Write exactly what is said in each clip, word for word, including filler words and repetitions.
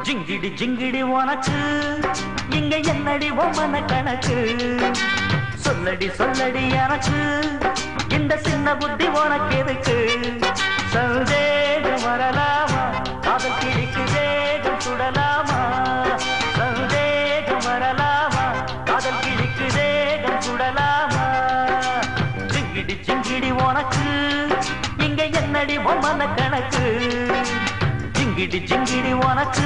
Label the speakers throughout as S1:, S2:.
S1: ஜிங்கிடி ஜிங்கிடி உனக்கு இங்க என்னடி ஒம்மன கணக்கு சொல்லடி சொல்லடி எனக்கு இந்த சின்ன புத்தி உனக்கு எதுக்கு சந்தேகம் வரலாமா காதல் கிழிக்கு வேகம் சுடலாமா சந்தேகம் வரலாமா காதல் கிழிக்கு வேகம் சுடலாமா ஜிங்கிடி ஜிங்கிடி உனக்கு இங்க என்னடி ஒம்மன கணக்கு ஜிங்கிடி ஜிங்கிடி உனக்கு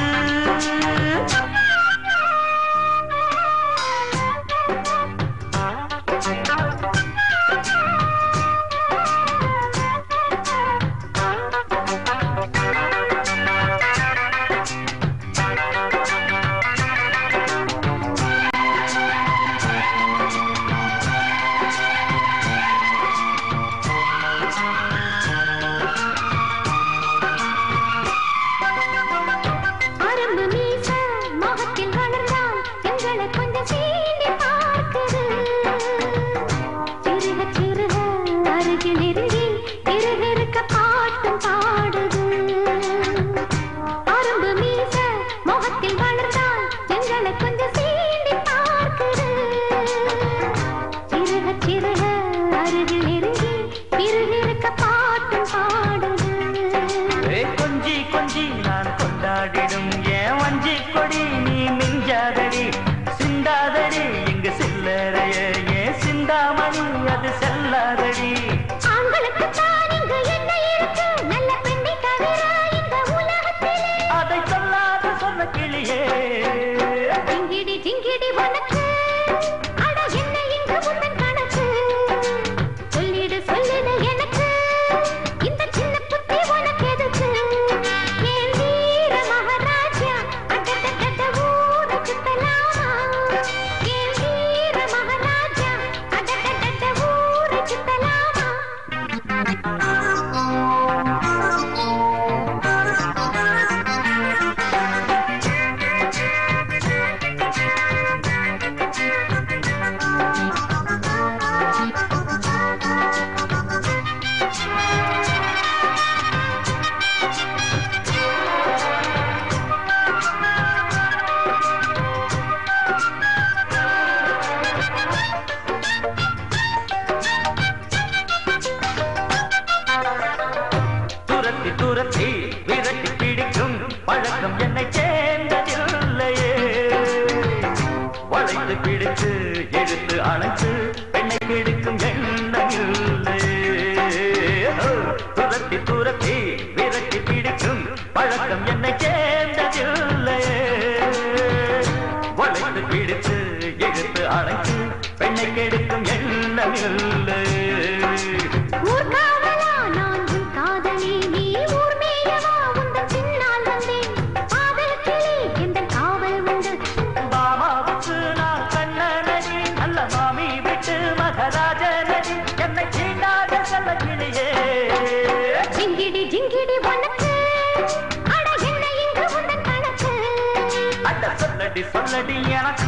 S1: சொல்லடி எனக்கு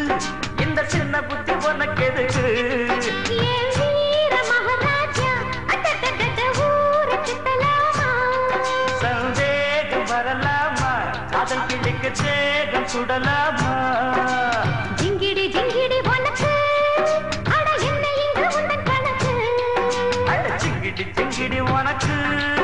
S1: இந்த சின்ன புத்தி உனக்கு எதுக்கு சந்தேகம் வரலாமா காதல் கிழிக்கு சேகம் சுடலாமா ஜிங்கிடி ஜிங்கிடி உனக்கு அட என்ன இங்கு உந்தன் கணக்கு அட ஜிங்கிடி ஜிங்கிடி உனக்கு